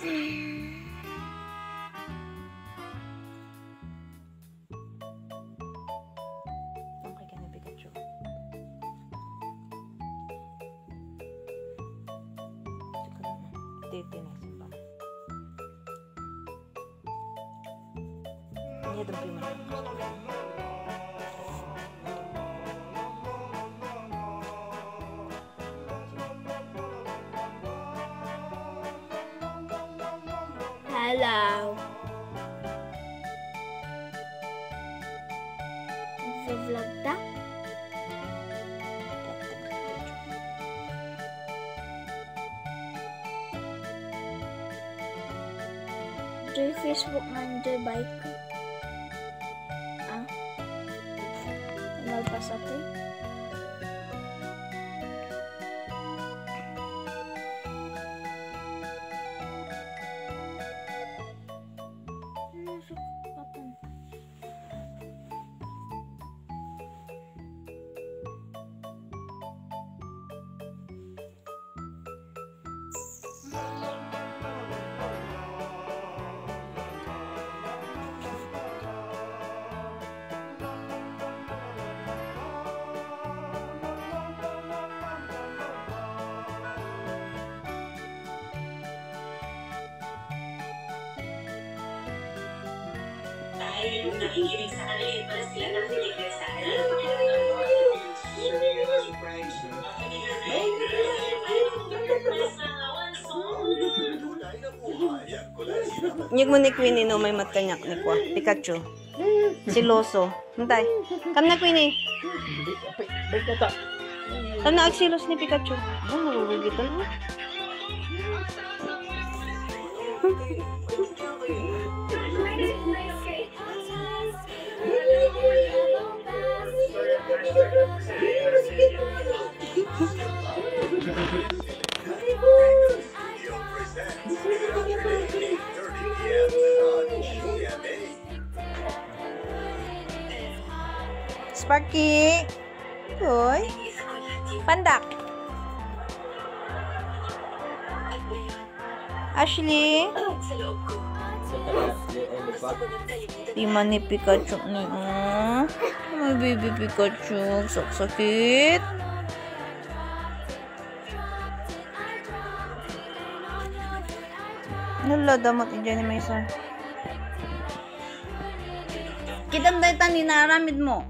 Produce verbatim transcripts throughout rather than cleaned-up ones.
Okay ka na, Pikachu. Titinasin ba? Hindi ito prima. Hello. Vlog ta? Joy Facebook man Joy bike ko. Ah. Nagpasa ko. Dahil nakikinig sa kanila, pala sila nakikinig sa kanila. Nyig mo ni Queenie no may matkanyak ni Kwa. Pikachu. Siloso. Hintay. Kam na Queenie. Kam na agsilos ni Pikachu. Oh, nagugugitan mo. Sparky. Hoy. Pandak. Ashley. Di man ni Pikachu ni. Oh. May baby Pikachu. Sakit. Nala, damot dyan ni Mason. Kitang daytan ni naramid mo.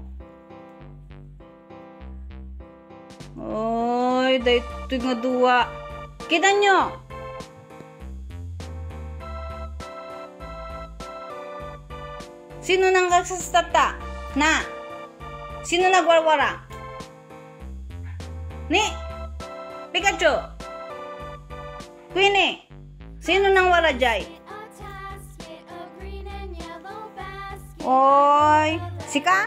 Oy, dayto nga duwa. Kita nyo. Sino nang kagsastata? Na? Sino nagwarwara? Ni? Pikachu? Queenie? Sino nang wara jay? Oy, sika?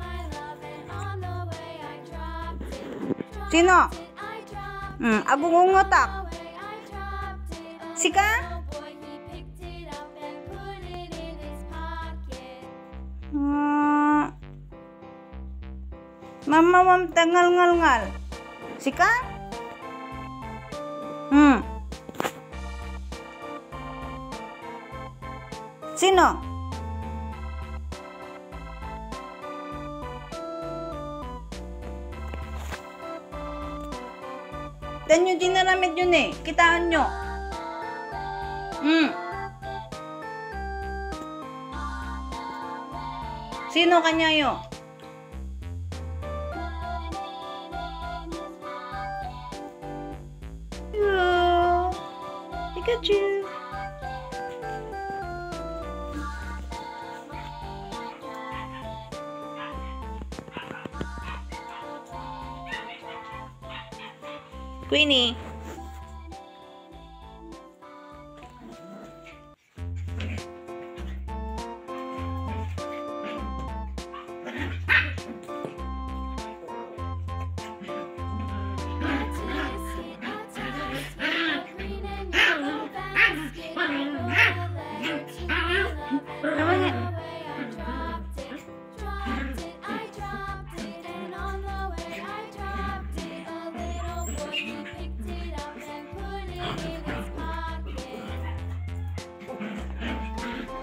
Sino? Hmm, agungungotak. Sika? Hmm. Mama mam tangal ngal ngal. Sika? Hmm. Sino? Dan yung dinaramid yun eh. Kitaan nyo. Hmm. Sino kanya yun? Hello. Pikachu. Queenie.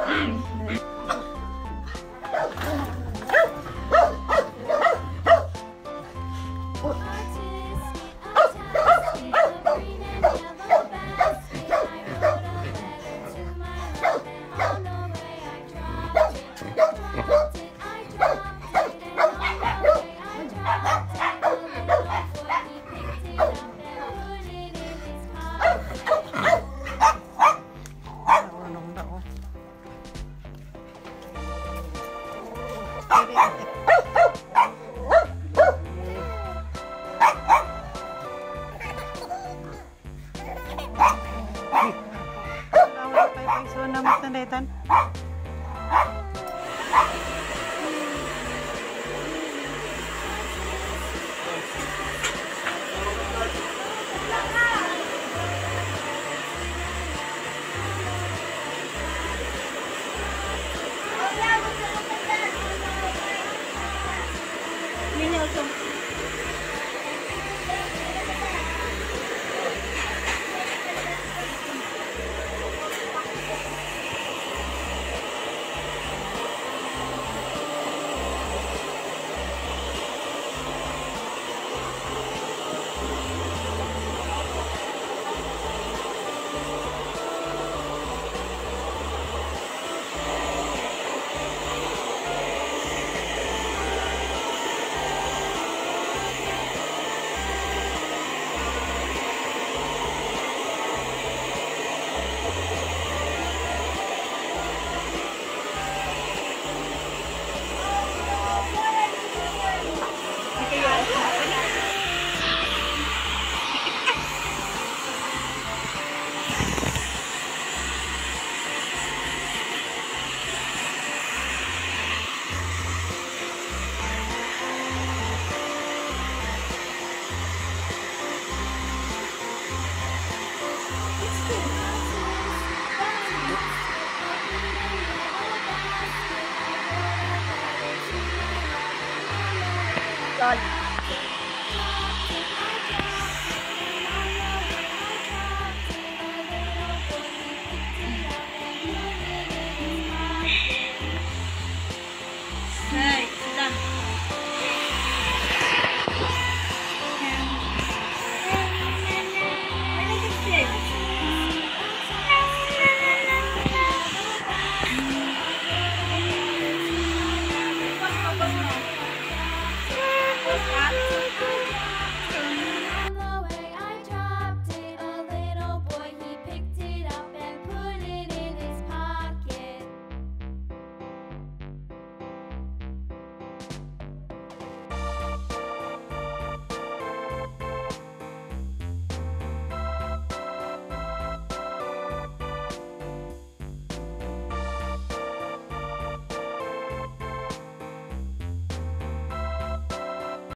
God.